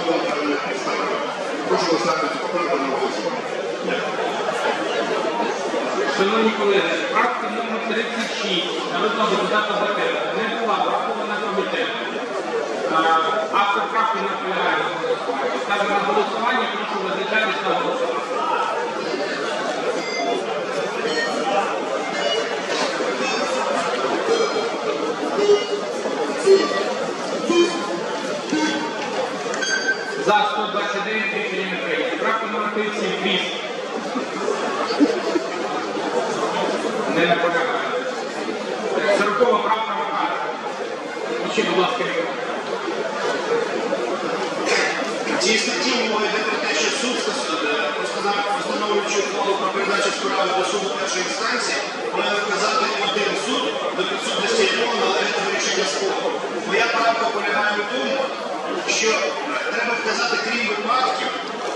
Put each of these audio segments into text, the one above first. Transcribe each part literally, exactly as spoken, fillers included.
була правильна підстава. Прошу поставити цю поправку на голосування. Шановні колеги, правка номер тридцять шість народного депутата Батенка не була врахована комітетом. Автор правки наполягає на голосуванні. Ставлю на голосування, прошу визначатись та голосувати. За сто двадцять дев'ять рішення не прийнято. Правка номер тридцять вісім. Не наполягає. Сорокова правка Макарова. Включіть, будь ласка, мікрофон. В цій статті мова йде про те, що суд сказав, постановлюючи ухвалу про передачу справи до суду першої інстанції, має вказати один суд, до підсудності якого належить вирішення спору. Моя правка полягає в тому, що треба вказати, крім випадків,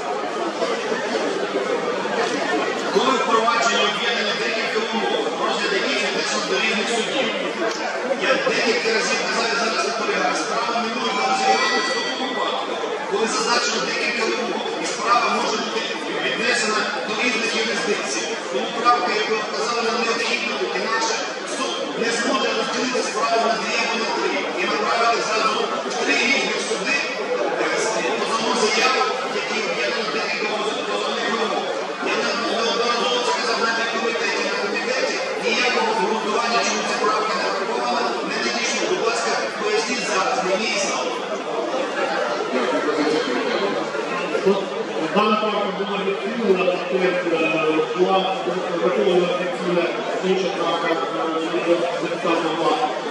коли впровадження об'єднання декілька умов, розгляд яких віднесено до різних судів. Я декілька разів казав, і зараз наполягаю, справа не можна розглядати в тому випадку, коли зазначено декілька вимог, і справа може бути віднесена до різних юрисдикцій. Тому правка, яку я вказала, нам необхідно, інакше суд не зможе розділити справу на дві або на три і направити зразу в три різних суди по самому заяву, які об'єднані декілька головних вимог. Я неодноразово це казав на комітеті, на комітеті, ніякого обґрунтування, чому ця правка не врахована, не надійшло. Будь ласка, поясніть зараз, не мій зал. Дана правка була відхилена, була врахована відхилена інша правка депутата Власенка.